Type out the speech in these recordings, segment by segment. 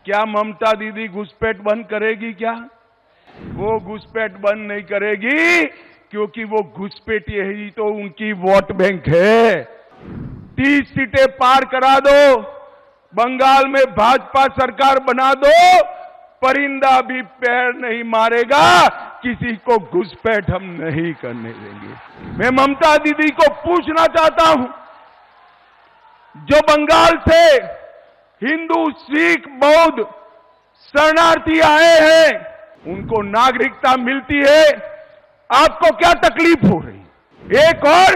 क्या ममता दीदी घुसपैठ बंद करेगी क्या? वो घुसपैठ बंद नहीं करेगी, क्योंकि वो घुसपैठी ही तो उनकी वोट बैंक है। 30 सीटें पार करा दो, बंगाल में भाजपा सरकार बना दो, परिंदा भी पैर नहीं मारेगा, किसी को घुसपैठ हम नहीं करने देंगे। मैं ममता दीदी को पूछना चाहता हूं, जो बंगाल से हिंदू, सिख, बौद्ध शरणार्थी आए हैं, उनको नागरिकता मिलती है, आपको क्या तकलीफ हो रही? एक और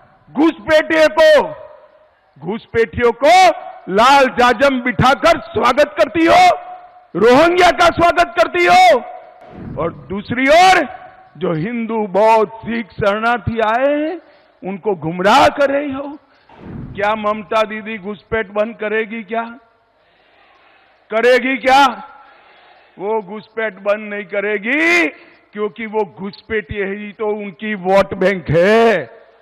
घुसपैठियों को लाल जाजम बिठाकर स्वागत करती हो, रोहिंग्या का स्वागत करती हो, और दूसरी ओर जो हिंदू, बौद्ध, सिख शरणार्थी आए हैं उनको गुमराह कर रही हो। क्या ममता दीदी घुसपैठ बंद करेगी क्या? करेगी क्या? वो घुसपैठ बंद नहीं करेगी, क्योंकि वो घुसपैठी ही तो उनकी वोट बैंक है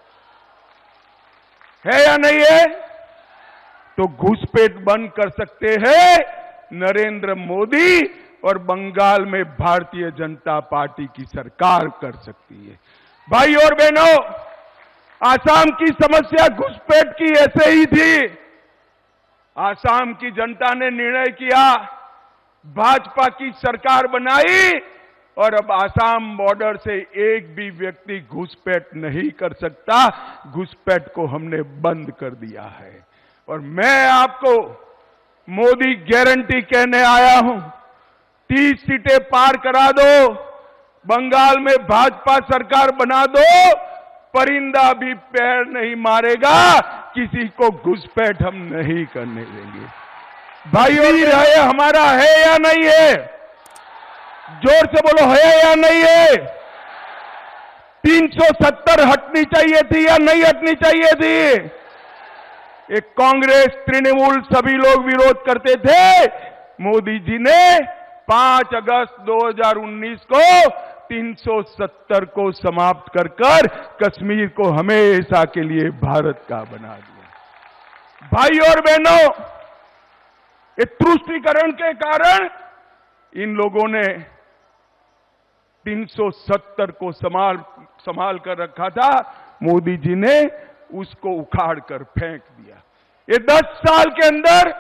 या नहीं है? तो घुसपैठ बंद कर सकते हैं नरेंद्र मोदी, और बंगाल में भारतीय जनता पार्टी की सरकार कर सकती है। भाई और बहनों, आसाम की समस्या घुसपैठ की ऐसे ही थी। आसाम की जनता ने निर्णय किया, भाजपा की सरकार बनाई, और अब आसाम बॉर्डर से एक भी व्यक्ति घुसपैठ नहीं कर सकता। घुसपैठ को हमने बंद कर दिया है। और मैं आपको मोदी गारंटी कहने आया हूं, 30 सीटें पार करा दो, बंगाल में भाजपा सरकार बना दो, परिंदा भी पैर नहीं मारेगा, किसी को घुसपैठ हम नहीं करने देंगे। भाइयों, है हमारा है या नहीं है? जोर से बोलो, है या नहीं है? 370 हटनी चाहिए थी या नहीं हटनी चाहिए थी? एक कांग्रेस, तृणमूल सभी लोग विरोध करते थे। मोदी जी ने 5 अगस्त 2019 को 370 को समाप्त कर कश्मीर को हमेशा के लिए भारत का बना दिया। भाई और बहनों, ये तुष्टीकरण के कारण इन लोगों ने 370 को संभाल कर रखा था, मोदी जी ने उसको उखाड़ कर फेंक दिया। ये 10 साल के अंदर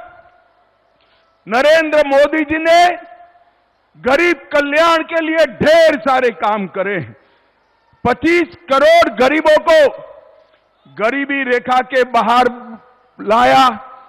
नरेंद्र मोदी जी ने गरीब कल्याण के लिए ढेर सारे काम करे हैं। 25 करोड़ गरीबों को गरीबी रेखा के बाहर लाया,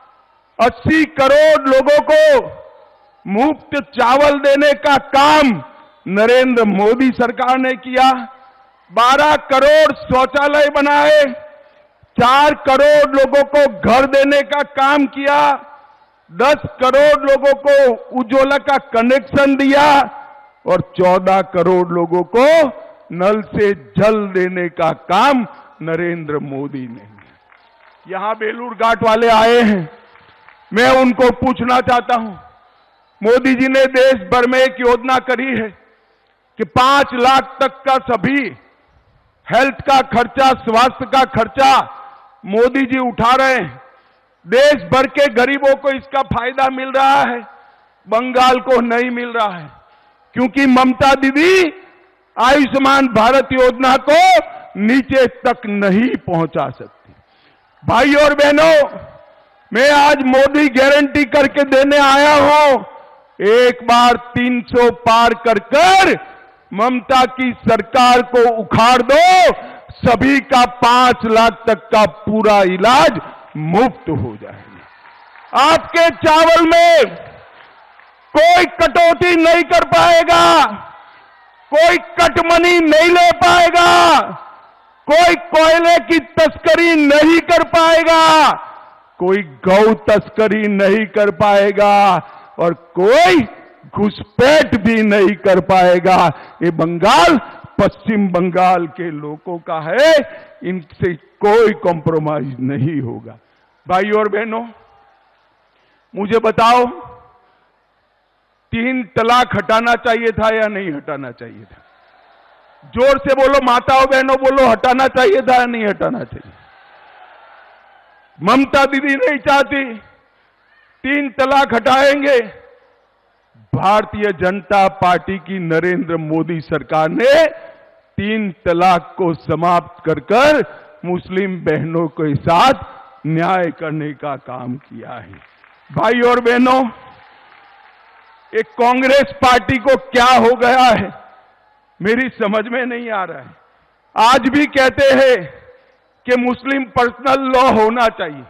80 करोड़ लोगों को मुफ्त चावल देने का काम नरेंद्र मोदी सरकार ने किया, 12 करोड़ शौचालय बनाए, 4 करोड़ लोगों को घर देने का काम किया, 10 करोड़ लोगों को उज्ज्वला का कनेक्शन दिया, और 14 करोड़ लोगों को नल से जल देने का काम नरेंद्र मोदी ने किया। यहां बेलूर घाट वाले आए हैं, मैं उनको पूछना चाहता हूं, मोदी जी ने देश भर में एक योजना करी है कि 5 लाख तक का सभी हेल्थ का खर्चा, स्वास्थ्य का खर्चा मोदी जी उठा रहे हैं। देश भर के गरीबों को इसका फायदा मिल रहा है, बंगाल को नहीं मिल रहा है, क्योंकि ममता दीदी आयुष्मान भारत योजना को नीचे तक नहीं पहुंचा सकती। भाई और बहनों, मैं आज मोदी गारंटी करके देने आया हूं, एक बार 300 पार कर ममता की सरकार को उखाड़ दो, सभी का 5 लाख तक का पूरा इलाज मुफ्त हो जाएगा। आपके चावल में कोई कटौती नहीं कर पाएगा, कोई कटमनी नहीं ले पाएगा, कोई कोयले की तस्करी नहीं कर पाएगा, कोई गौ तस्करी नहीं कर पाएगा, और कोई घुसपैठ भी नहीं कर पाएगा। ये बंगाल पश्चिम बंगाल के लोगों का है, इनसे कोई कॉम्प्रोमाइज नहीं होगा। भाइयों और बहनों, मुझे बताओ, 3 तलाक हटाना चाहिए था या नहीं हटाना चाहिए था? जोर से बोलो, माताओं बहनों बोलो, हटाना चाहिए था या नहीं हटाना चाहिए? ममता दीदी नहीं चाहती 3 तलाक हटाएंगे, भारतीय जनता पार्टी की नरेंद्र मोदी सरकार ने 3 तलाक को समाप्त कर मुस्लिम बहनों के साथ न्याय करने का काम किया है। भाई और बहनों, एक कांग्रेस पार्टी को क्या हो गया है मेरी समझ में नहीं आ रहा है। आज भी कहते हैं कि मुस्लिम पर्सनल लॉ होना चाहिए,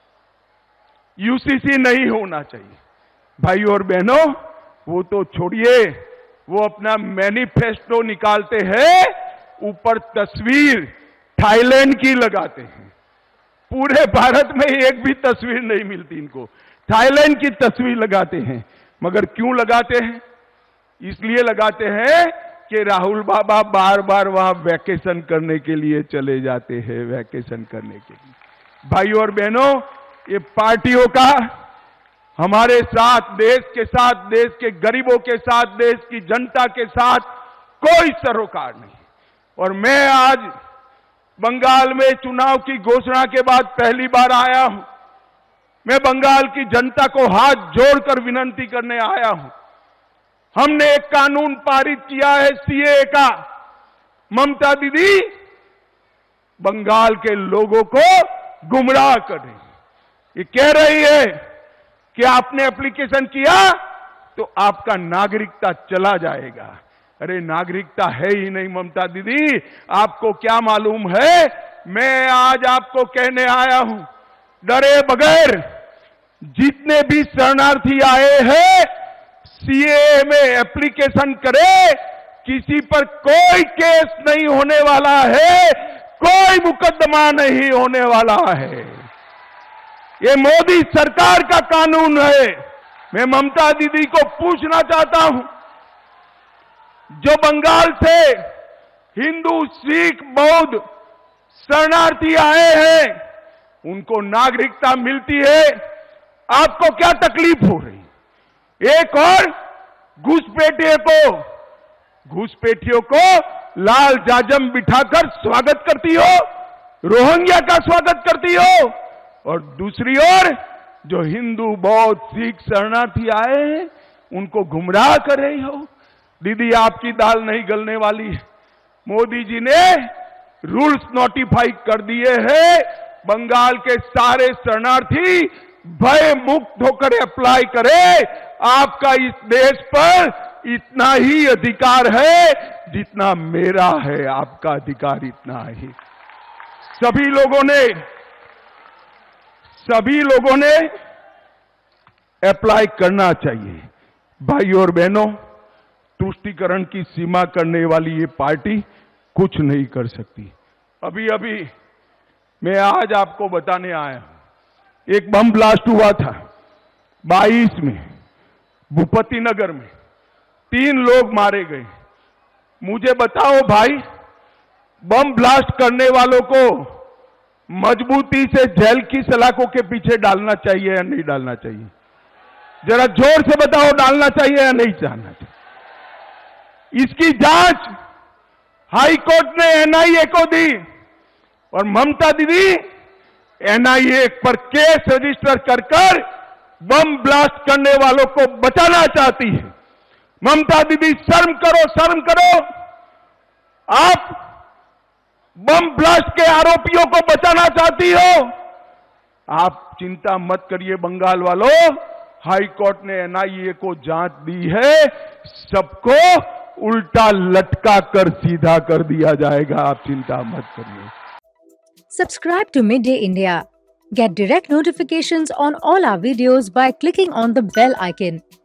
यूसीसी नहीं होना चाहिए। भाई और बहनों, वो तो छोड़िए, वो अपना मैनिफेस्टो निकालते हैं, ऊपर तस्वीर थाईलैंड की लगाते हैं। पूरे भारत में एक भी तस्वीर नहीं मिलती इनको, थाईलैंड की तस्वीर लगाते हैं। मगर क्यों लगाते हैं? इसलिए लगाते हैं कि राहुल बाबा बार बार वहां वैकेशन करने के लिए चले जाते हैं, वैकेशन करने के लिए। भाई और बहनों, ये पार्टियों का हमारे साथ, देश के साथ, देश के गरीबों के साथ, देश की जनता के साथ कोई सरोकार नहीं। और मैं आज बंगाल में चुनाव की घोषणा के बाद पहली बार आया हूं। मैं बंगाल की जनता को हाथ जोड़कर विनती करने आया हूं। हमने एक कानून पारित किया है सीएए का। ममता दीदी बंगाल के लोगों को गुमराह कर रही है। ये कह रही है कि आपने एप्लीकेशन किया तो आपका नागरिकता चला जाएगा। अरे नागरिकता है ही नहीं ममता दीदी, आपको क्या मालूम है? मैं आज आपको कहने आया हूं, डरे बगैर जितने भी शरणार्थी आए हैं सीएए में एप्लीकेशन करे, किसी पर कोई केस नहीं होने वाला है, कोई मुकदमा नहीं होने वाला है। ये मोदी सरकार का कानून है। मैं ममता दीदी को पूछना चाहता हूं, जो बंगाल से हिंदू, सिख, बौद्ध शरणार्थी आए हैं, उनको नागरिकता मिलती है, आपको क्या तकलीफ हो रही? एक और घुसपैठियों को लाल जाजम बिठाकर स्वागत करती हो, रोहिंग्या का स्वागत करती हो, और दूसरी ओर जो हिंदू, बौद्ध, सिख शरणार्थी आए हैं उनको गुमराह कर रही हो। दीदी, आपकी दाल नहीं गलने वाली है। मोदी जी ने रूल्स नोटिफाई कर दिए हैं। बंगाल के सारे शरणार्थी भय मुक्त होकर अप्लाई करे। आपका इस देश पर इतना ही अधिकार है जितना मेरा है, आपका अधिकार इतना ही। सभी लोगों ने अप्लाई करना चाहिए। भाई और बहनों, तुष्टीकरण की सीमा करने वाली ये पार्टी कुछ नहीं कर सकती। अभी मैं आज आपको बताने आया हूं, एक बम ब्लास्ट हुआ था 22 में भूपति नगर में, 3 लोग मारे गए। मुझे बताओ भाई, बम ब्लास्ट करने वालों को मजबूती से जेल की सलाखों के पीछे डालना चाहिए या नहीं डालना चाहिए? जरा जोर से बताओ, डालना चाहिए या नहीं डालना चाहिए? इसकी जांच हाई कोर्ट ने एनआईए को दी और ममता दीदी एनआईए पर केस रजिस्टर कर बम ब्लास्ट करने वालों को बचाना चाहती है। ममता दीदी, शर्म करो, शर्म करो। आप बम ब्लास्ट के आरोपियों को बचाना चाहती हो। आप चिंता मत करिए बंगाल वालों, हाई कोर्ट ने एनआईए को जांच दी है, सबको उल्टा लटका कर सीधा कर दिया जाएगा। आप चिंता मत करिए। Subscribe to Midday India. Get direct notifications on all our videos by clicking on the bell icon.